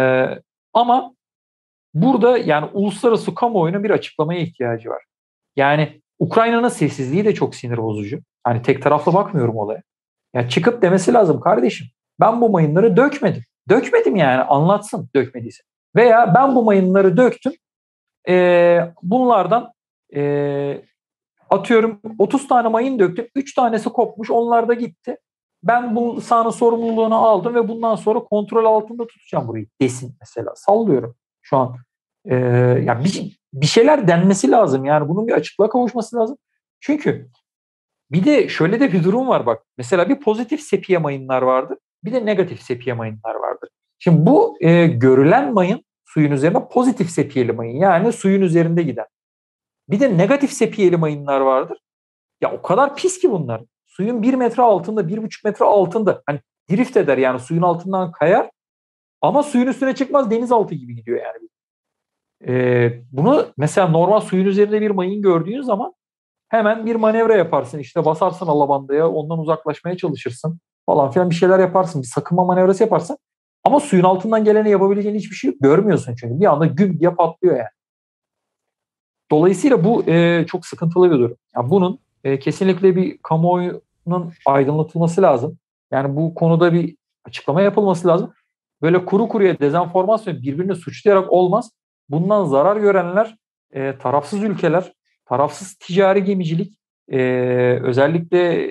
ama burada yani uluslararası kamuoyunun bir açıklamaya ihtiyacı var. Yani Ukrayna'nın sessizliği de çok sinir bozucu. Hani tek taraflı bakmıyorum olaya. Ya çıkıp demesi lazım, kardeşim ben bu mayınları dökmedim. Dökmedim yani, anlatsın dökmediyse. Veya ben bu mayınları döktüm. Ee, bunlardan e, atıyorum otuz tane mayın döktüm. üç tanesi kopmuş, onlar da gitti. Ben bu sahanın sorumluluğunu aldım ve bundan sonra kontrol altında tutacağım burayı desin mesela. Sallıyorum şu an. Ee, yani bir, bir şeyler denmesi lazım. Yani bunun bir açıklığa kavuşması lazım. Çünkü bir de şöyle de bir durum var bak. Mesela bir pozitif sepiye mayınlar vardır. Bir de negatif sepiye mayınlar vardır. Şimdi bu e, görülen mayın suyun üzerine pozitif sepiyeli mayın. Yani suyun üzerinde giden. Bir de negatif sepiyeli mayınlar vardır. Ya o kadar pis ki bunlar. Suyun bir metre altında, bir buçuk metre altında. Hani drift eder yani, suyun altından kayar. Ama suyun üstüne çıkmaz, denizaltı gibi gidiyor yani. Ee, bunu mesela normal suyun üzerinde bir mayın gördüğün zaman hemen bir manevra yaparsın. İşte basarsın alabandaya, ondan uzaklaşmaya çalışırsın falan filan, bir şeyler yaparsın. Bir sakınma manevrası yaparsın. Ama suyun altından gelene yapabileceğin hiçbir şey yok. Görmüyorsun çünkü. Bir anda güm diye patlıyor yani. Dolayısıyla bu e, çok sıkıntılı bir durum. Yani bunun e, kesinlikle bir kamuoyunun aydınlatılması lazım. Yani bu konuda bir açıklama yapılması lazım. Böyle kuru kuruya dezenformasyon, birbirini suçlayarak olmaz. Bundan zarar görenler e, tarafsız ülkeler, tarafsız ticari gemicilik, e, özellikle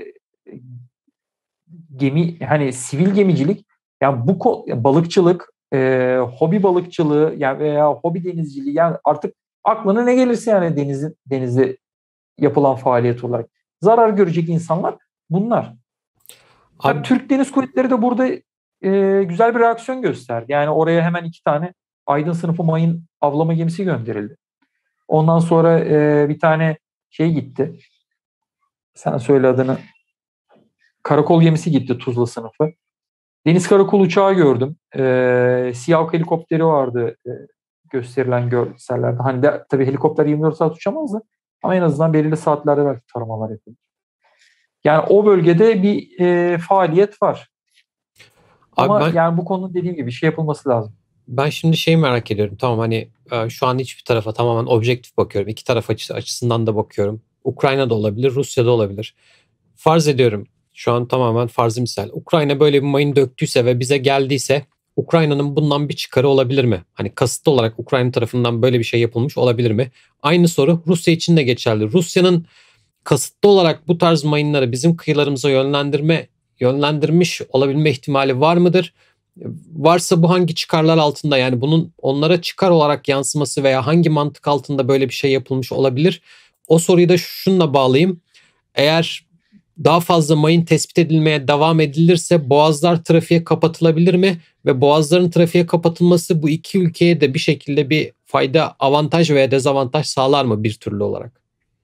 gemi, hani sivil gemicilik, yani bu balıkçılık, e, hobi balıkçılığı yani veya hobi denizciliği, yani artık aklına ne gelirse yani denizin denizde yapılan faaliyet olarak zarar görecek insanlar bunlar. Tabii Abi, Türk Deniz Kuvvetleri de burada e, güzel bir reaksiyon gösterdi. Yani oraya hemen iki tane Aydın sınıfı mayın avlama gemisi gönderildi. Ondan sonra e, bir tane şey gitti. Sen söyle adını. Karakol gemisi gitti, Tuzla sınıfı. Deniz karakol uçağı gördüm. E, Siyah helikopteri vardı e, gösterilen görsellerde. Hani de, tabii helikopter yirmi dört saat uçamazdı. Ama en azından belirli saatlerde belki taramalar yapıldı. Yani o bölgede bir e, faaliyet var. Abi Ama ben yani bu konunun dediğim gibi bir şey yapılması lazım. ben şimdi şeyi merak ediyorum. Tamam hani e, şu an hiçbir tarafa tamamen objektif bakıyorum. İki taraf açısı, açısından da bakıyorum. Ukrayna'da olabilir, Rusya'da olabilir. Farz ediyorum. Şu an tamamen farzı misal. Ukrayna böyle bir mayın döktüyse ve bize geldiyse Ukrayna'nın bundan bir çıkarı olabilir mi? Hani kasıtlı olarak Ukrayna tarafından böyle bir şey yapılmış olabilir mi? Aynı soru Rusya için de geçerli. Rusya'nın kasıtlı olarak bu tarz mayınları bizim kıyılarımıza yönlendirme yönlendirmiş olabilme ihtimali var mıdır? Varsa bu hangi çıkarlar altında, yani bunun onlara çıkar olarak yansıması veya hangi mantık altında böyle bir şey yapılmış olabilir? O soruyu da şununla bağlayayım. Eğer daha fazla mayın tespit edilmeye devam edilirse boğazlar trafiğe kapatılabilir mi? Ve boğazların trafiğe kapatılması bu iki ülkeye de bir şekilde bir fayda, avantaj veya dezavantaj sağlar mı bir türlü olarak?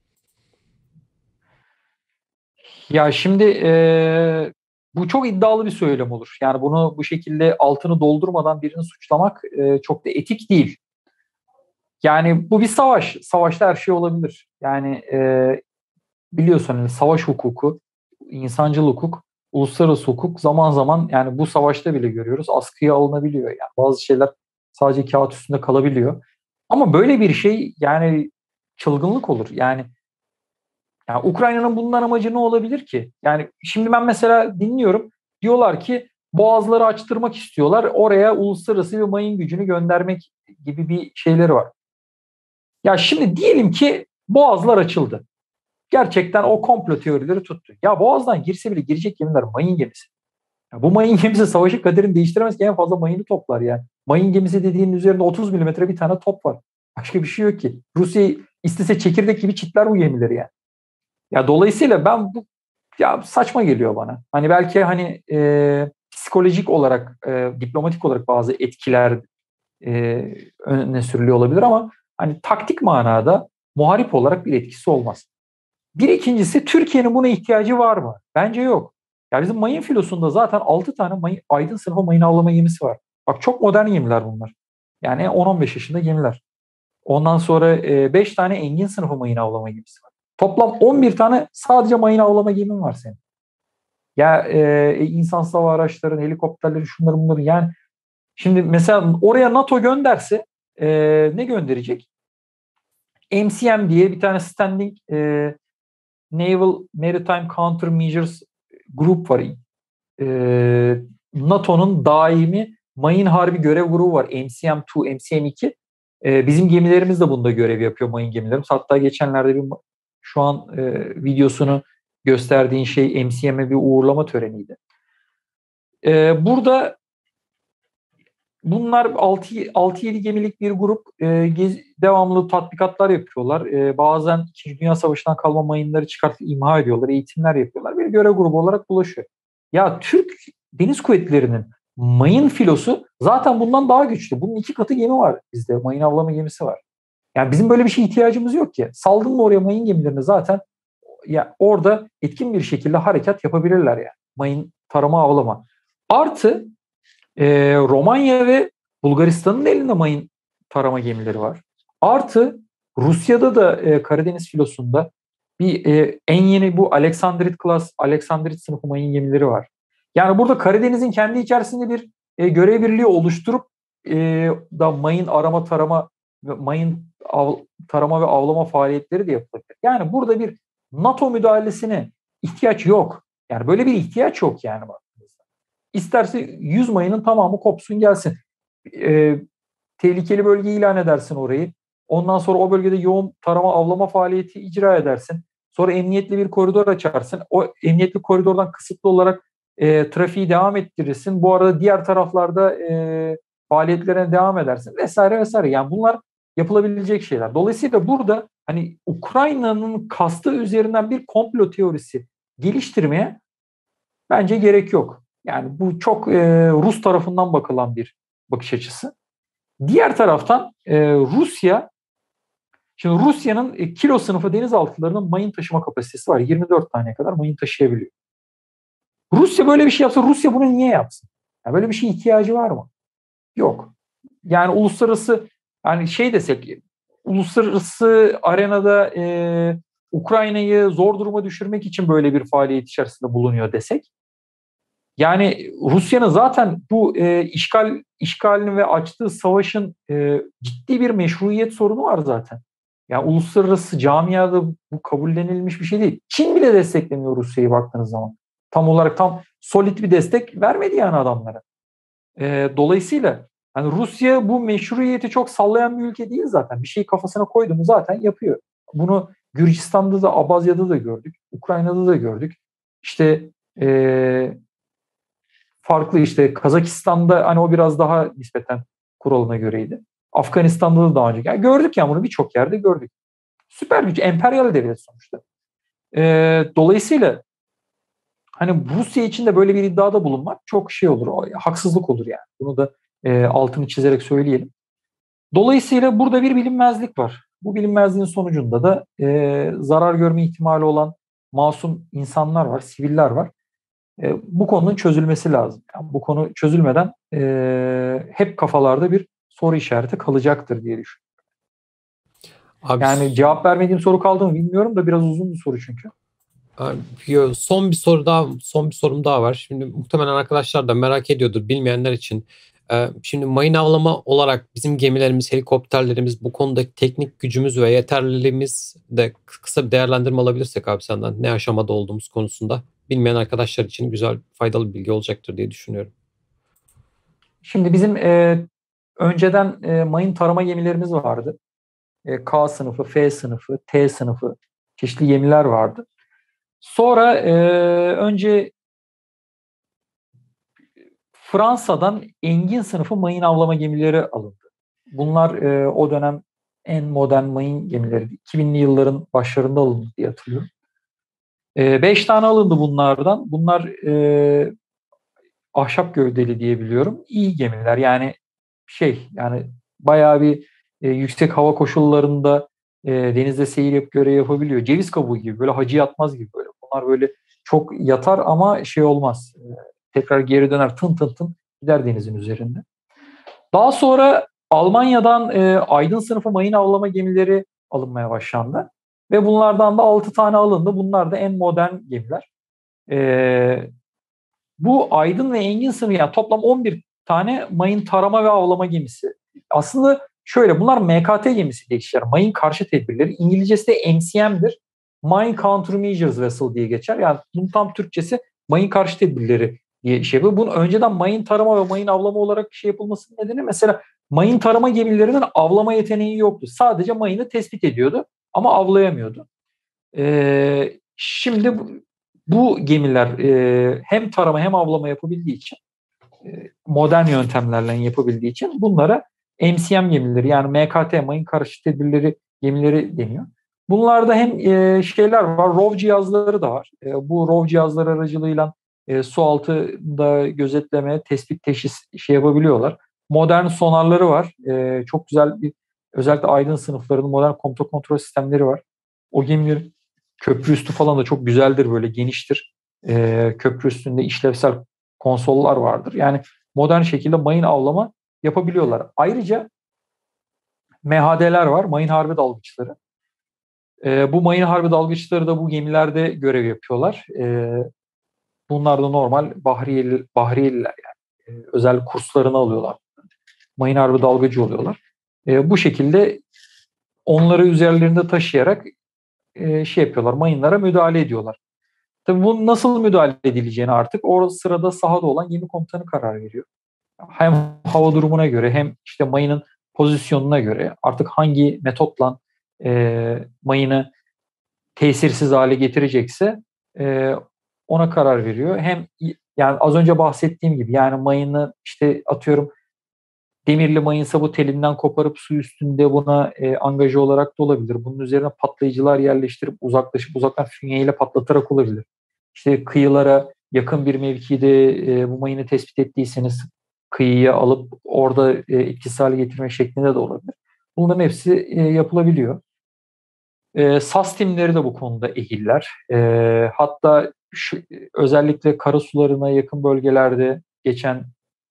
Ya şimdi e, bu çok iddialı bir söylem olur. Yani bunu bu şekilde altını doldurmadan birini suçlamak e, çok da etik değil. Yani bu bir savaş. Savaşta her şey olabilir. Yani e, biliyorsun hani savaş hukuku, insancıl hukuk, uluslararası hukuk zaman zaman yani bu savaşta bile görüyoruz askıya alınabiliyor. Yani bazı şeyler sadece kağıt üstünde kalabiliyor. Ama böyle bir şey yani çılgınlık olur. Yani, yani Ukrayna'nın bundan amacı ne olabilir ki? Yani şimdi ben mesela dinliyorum. Diyorlar ki boğazları açtırmak istiyorlar. Oraya uluslararası bir mayın gücünü göndermek gibi bir şeyleri var. Ya şimdi diyelim ki boğazlar açıldı. Gerçekten o komplo teorileri tuttu. Ya boğazdan girse bile girecek gemiler mayın gemisi. Ya bu mayın gemisi savaşın kaderini değiştiremez ki, en fazla mayını toplar yani. Mayın gemisi dediğinin üzerinde otuz milimetre bir tane top var. Başka bir şey yok ki. Rusya istese çekirdek gibi çitler bu gemileri yani. Ya dolayısıyla ben bu ya saçma geliyor bana. Hani belki hani e, psikolojik olarak, e, diplomatik olarak bazı etkiler e, öne sürülüyor olabilir ama hani taktik manada muharip olarak bir etkisi olmaz. Bir ikincisi, Türkiye'nin buna ihtiyacı var mı? Bence yok. Ya bizim mayın filosunda zaten altı tane mayın, aydın sınıfı mayın avlama gemisi var. Bak çok modern gemiler bunlar. Yani on on beş yaşında gemiler. Ondan sonra beş tane engin sınıfı mayın avlama gemisi var. Toplam on bir tane sadece mayın avlama gemin var senin. Ya e, insansız hava araçların, helikopterleri, şunları bunları yani. Şimdi mesela oraya NATO gönderse e, ne gönderecek? M C M diye bir tane standing e, Naval Maritime Countermeasures Group var. E, NATO'nun daimi mayın harbi görev grubu var. M C M iki, M C M iki. E, bizim gemilerimiz de bunda görev yapıyor, mayın gemilerimiz. Hatta geçenlerde bir şu an e, videosunu gösterdiğin şey M C M'e bir uğurlama töreniydi. E, burada bunlar altı yedi gemilik bir grup, e, gez, devamlı tatbikatlar yapıyorlar. E, bazen İkinci Dünya Savaşı'ndan kalma mayınları çıkartıp imha ediyorlar, eğitimler yapıyorlar. Bir görev grubu olarak dolaşıyor. Ya Türk Deniz Kuvvetleri'nin mayın filosu zaten bundan daha güçlü. Bunun iki katı gemi var bizde. Mayın avlama gemisi var. Yani bizim böyle bir şeye ihtiyacımız yok ki. Saldın mı oraya mayın gemilerini, zaten ya orada etkin bir şekilde harekat yapabilirler yani. Mayın tarama avlama. Artı e, Romanya ve Bulgaristan'ın elinde mayın tarama gemileri var. Artı Rusya'da da e, Karadeniz filosunda bir e, en yeni bu Alexandrit Class, Alexandrit sınıfı mayın gemileri var. Yani burada Karadeniz'in kendi içerisinde bir e, görev birliği oluşturup e, da mayın arama tarama ve mayın av, tarama ve avlama faaliyetleri de yapılabilir. Yani burada bir NATO müdahalesine ihtiyaç yok. Yani böyle bir ihtiyaç yok yani. İsterse yüz mayının tamamı kopsun gelsin. E, tehlikeli bölge ilan edersin orayı. Ondan sonra o bölgede yoğun tarama avlama faaliyeti icra edersin. Sonra emniyetli bir koridor açarsın. O emniyetli koridordan kısıtlı olarak e, trafiği devam ettirirsin. Bu arada diğer taraflarda e, faaliyetlerine devam edersin vesaire vesaire. Yani bunlar yapılabilecek şeyler. Dolayısıyla burada hani Ukrayna'nın kastı üzerinden bir komplo teorisi geliştirmeye bence gerek yok. Yani bu çok e, Rus tarafından bakılan bir bakış açısı. Diğer taraftan e, Rusya, şimdi Rusya'nın e, kilo sınıfı denizaltılarının mayın taşıma kapasitesi var. yirmi dört taneye kadar mayın taşıyabiliyor. Rusya böyle bir şey yapsa Rusya bunu niye yapsın? Yani böyle bir şeye ihtiyacı var mı? Yok. Yani uluslararası, yani şey desek, uluslararası arenada e, Ukrayna'yı zor duruma düşürmek için böyle bir faaliyet içerisinde bulunuyor desek, yani Rusya'nın zaten bu e, işgal işgalini ve açtığı savaşın e, ciddi bir meşruiyet sorunu var zaten. Yani uluslararası camiada bu kabullenilmiş bir şey değil. Çin bile desteklemiyor Rusya'yı baktığınız zaman. Tam olarak tam solid bir destek vermedi yani adamlara. E, dolayısıyla hani Rusya bu meşruiyeti çok sallayan bir ülke değil zaten. Bir şeyi kafasına koydu mu zaten yapıyor. Bunu Gürcistan'da da, Abazya'da da gördük. Ukrayna'da da gördük. İşte e, farklı, işte Kazakistan'da hani o biraz daha nispeten kuralına göreydi. Afganistan'da da daha önce. Yani gördük ya, bunu birçok yerde gördük. Süper güç, emperyal devlet sonuçta. Ee, dolayısıyla hani Rusya için de böyle bir iddiada bulunmak çok şey olur, haksızlık olur yani. Bunu da e, altını çizerek söyleyelim. Dolayısıyla burada bir bilinmezlik var. Bu bilinmezliğin sonucunda da e, zarar görme ihtimali olan masum insanlar var, siviller var. E, bu konunun çözülmesi lazım. Yani bu konu çözülmeden e, hep kafalarda bir soru işareti kalacaktır diye düşünüyorum. Abi, Yani cevap vermediğim soru kaldı mı bilmiyorum da biraz uzun bir soru çünkü. abi, yo, son bir soru daha son bir sorum daha var. Şimdi muhtemelen arkadaşlar da merak ediyordur bilmeyenler için. Ee, şimdi mayın avlama olarak bizim gemilerimiz, helikopterlerimiz, bu konudaki teknik gücümüz ve yeterliliğimiz de kısa bir değerlendirme alabilirsek abi senden, ne aşamada olduğumuz konusunda bilmeyen arkadaşlar için güzel, faydalı bir bilgi olacaktır diye düşünüyorum. Şimdi bizim e, önceden e, mayın tarama gemilerimiz vardı. E, K sınıfı, F sınıfı, T sınıfı çeşitli gemiler vardı. Sonra e, önce Fransa'dan Engin sınıfı mayın avlama gemileri alındı. Bunlar e, o dönem en modern mayın gemileri. iki binli yılların başlarında alındı diye hatırlıyorum. E, beş tane alındı bunlardan. Bunlar e, ahşap gövdeli diye biliyorum. İyi gemiler. Yani şey, yani bayağı bir e, yüksek hava koşullarında e, denizde seyir yapıp görev yapabiliyor. Ceviz kabuğu gibi, böyle hacı yatmaz gibi böyle. Bunlar böyle çok yatar ama şey olmaz. E, tekrar geri döner, tın tın tın gider denizin üzerinde. Daha sonra Almanya'dan e, Aydın sınıfı mayın avlama gemileri alınmaya başlandı. Ve bunlardan da altı tane alındı. Bunlar da en modern gemiler. E, bu Aydın ve Engin sınıfı, yani toplam on bir tane mayın tarama ve avlama gemisi. Aslında şöyle, bunlar M K T gemisi diye geçer. Mayın karşı tedbirleri. İngilizcesi de M C M'dir. Mine Countermeasures Vessel diye geçer. Yani bunun tam Türkçesi mayın karşı tedbirleri diye şey yapıyor. Bunun önceden mayın tarama ve mayın avlama olarak şey yapılmasının nedeni, mesela mayın tarama gemilerinin avlama yeteneği yoktu. Sadece mayını tespit ediyordu ama avlayamıyordu. Ee, şimdi bu, bu gemiler e, hem tarama hem avlama yapabildiği için, e, modern yöntemlerle yapabildiği için bunlara M C M gemileri, yani M K T, mayın karşı tedbirleri gemileri deniyor. Bunlarda hem e, şeyler var, R O V cihazları da var. E, bu R O V cihazları aracılığıyla e, su altında gözetleme, tespit, teşhis şey yapabiliyorlar. Modern sonarları var. E, çok güzel bir, özellikle Aydın sınıflarının modern komuta kontrol sistemleri var. O gemiler köprü üstü falan da çok güzeldir, böyle geniştir. E, köprü üstünde işlevsel konsollar vardır. Yani modern şekilde mayın avlama yapabiliyorlar. Ayrıca M H D'ler var, mayın harbi dalgıçları. E, bu mayın harbi dalgıçları da bu gemilerde görev yapıyorlar. E, bunlar da normal Bahriyeli, Bahriyeliler yani. E, özel kurslarını alıyorlar. Mayın harbi dalgıcı oluyorlar. E, bu şekilde onları üzerlerinde taşıyarak e, şey yapıyorlar, mayınlara müdahale ediyorlar. Tabii bunun nasıl müdahale edileceğini artık o sırada sahada olan gemi komutanı karar veriyor. Hem hava durumuna göre hem işte mayının pozisyonuna göre artık hangi metotla e, mayını tesirsiz hale getirecekse e, ona karar veriyor. Hem yani az önce bahsettiğim gibi, yani mayını işte atıyorum demirli mayınsa bu telinden koparıp su üstünde buna e, angaje olarak da olabilir. Bunun üzerine patlayıcılar yerleştirip uzaklaşıp uzaktan fünyeyle patlatarak olabilir. İşte kıyılara yakın bir mevkide e, bu mayını tespit ettiyseniz kıyıya alıp orada e, etkisiz hale getirme şeklinde de olabilir. Bunların hepsi e, yapılabiliyor. E, S A S timleri de bu konuda ehiller. E, hatta şu, özellikle karasularına yakın bölgelerde geçen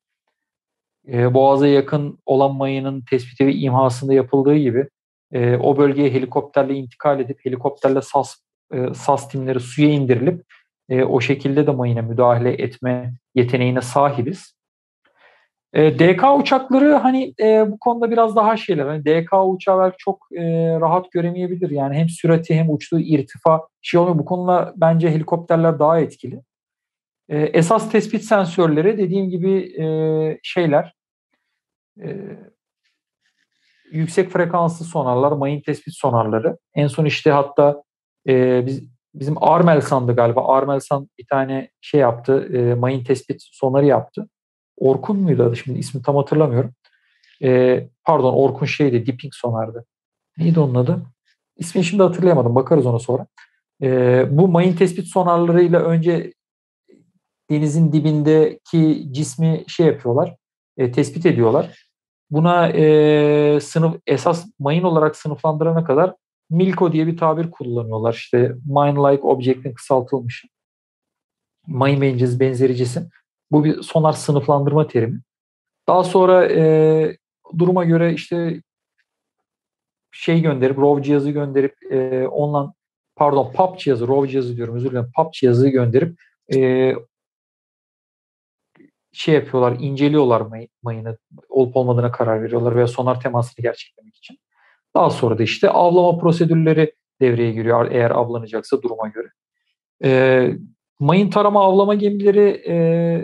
e, Boğaz'a yakın olan mayının tespiti ve imhasında yapıldığı gibi e, o bölgeye helikopterle intikal edip helikopterle SAS, e, SAS timleri suya indirilip e, o şekilde de mayına müdahale etme yeteneğine sahibiz. E, D K uçakları hani e, bu konuda biraz daha şeyler. Hani D K uçağı belki çok e, rahat göremeyebilir. Yani hem sürati hem uçtuğu irtifa şey oluyor. Bu konuda bence helikopterler daha etkili. E, esas tespit sensörleri dediğim gibi e, şeyler e, yüksek frekanslı sonarlar, mayın tespit sonarları. En son işte hatta e, biz bizim Armelsan'dı galiba. Armelsan bir tane şey yaptı. E, mayın tespit sonarı yaptı. Orkun muydu adı, şimdi ismi tam hatırlamıyorum. E, pardon, Orkun şeydi, Dipping sonardı. Neydi onun adı? İsmini şimdi hatırlayamadım. Bakarız ona sonra. E, bu mayın tespit sonarlarıyla önce denizin dibindeki cismi şey yapıyorlar. E, tespit ediyorlar. Buna e, sınıf esas mayın olarak sınıflandırana kadar MILCO diye bir tabir kullanıyorlar. İşte Mine-like Object'in kısaltılmış. Mayın benzeri, benzeri cisim. Bu bir sonar sınıflandırma terimi. Daha sonra e, duruma göre işte şey gönderip, R O V cihazı gönderip e, onunla pardon P A P cihazı, R O V cihazı diyorum, özür dilerim, P A P cihazı gönderip e, şey yapıyorlar, inceliyorlar may- mayını, olup olmadığına karar veriyorlar veya sonar temasını gerçeklemek için. Daha sonra da işte avlama prosedürleri devreye giriyor eğer avlanacaksa duruma göre. E, mayın tarama avlama gemileri e,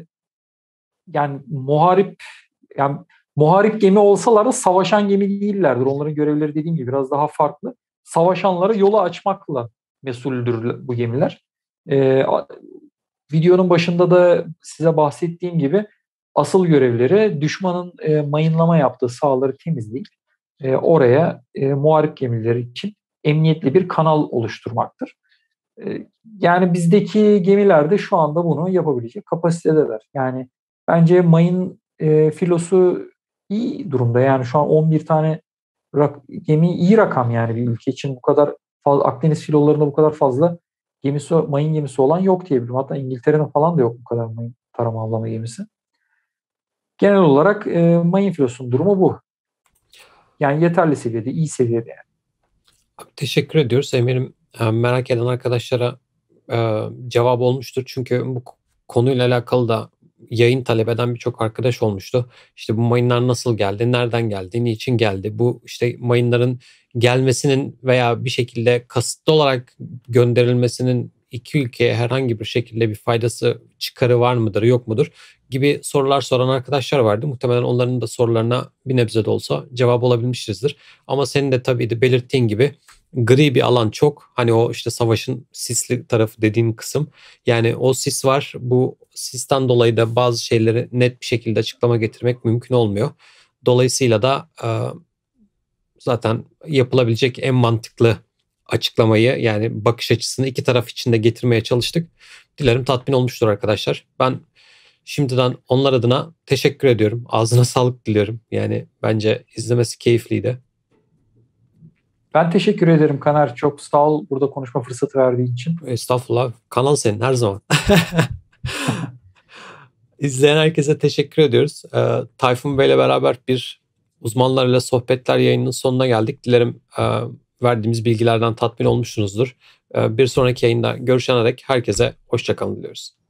yani muharip yani muharip gemi olsalar da savaşan gemi değillerdir. Onların görevleri dediğim gibi biraz daha farklı. Savaşanlara yolu açmakla mesuldür bu gemiler. E, videonun başında da size bahsettiğim gibi asıl görevleri düşmanın e, mayınlama yaptığı sahaları temizleyip e, oraya e, muharip gemileri için emniyetli bir kanal oluşturmaktır. E, yani bizdeki gemilerde şu anda bunu yapabilecek kapasitedeler. Yani bence mayın e, filosu iyi durumda. Yani şu an on bir tane rak, gemi iyi rakam, yani bir ülke için bu kadar fazla, Akdeniz filolarında bu kadar fazla gemisi, mayın gemisi olan yok diyebilirim. Hatta İngiltere'nin falan da yok bu kadar mayın tarama avlama gemisi. Genel olarak e, mayın filosunun durumu bu. Yani yeterli seviyede, iyi seviyede yani. Teşekkür ediyoruz. Eminim e, merak eden arkadaşlara e, cevap olmuştur. Çünkü bu konuyla alakalı da yayın talep eden birçok arkadaş olmuştu. İşte bu mayınlar nasıl geldi, nereden geldi, niçin geldi? Bu işte mayınların gelmesinin veya bir şekilde kasıtlı olarak gönderilmesinin iki ülkeye herhangi bir şekilde bir faydası, çıkarı var mıdır, yok mudur gibi sorular soran arkadaşlar vardı. Muhtemelen onların da sorularına bir nebze de olsa cevap olabilmişizdir. Ama senin de tabii de belirttiğin gibi gri bir alan çok. Hani o işte savaşın sisli tarafı dediğin kısım. Yani o sis var. Bu sisten dolayı da bazı şeyleri net bir şekilde açıklama getirmek mümkün olmuyor. Dolayısıyla da e, zaten yapılabilecek en mantıklı açıklamayı, yani bakış açısını iki taraf için de getirmeye çalıştık. Dilerim tatmin olmuştur arkadaşlar. Ben şimdiden onlar adına teşekkür ediyorum. Ağzına sağlık diliyorum. Yani bence izlemesi keyifliydi. Ben teşekkür ederim Kaner. Çok sağ ol burada konuşma fırsatı verdiğin için. Estağfurullah. Kanal senin her zaman. İzleyen herkese teşekkür ediyoruz. Ee, Tayfun Bey'le beraber bir uzmanlarla sohbetler yayınının sonuna geldik. Dilerim e, verdiğimiz bilgilerden tatmin olmuşsunuzdur. Ee, bir sonraki yayında görüşene dek herkese hoşça kalın diliyoruz.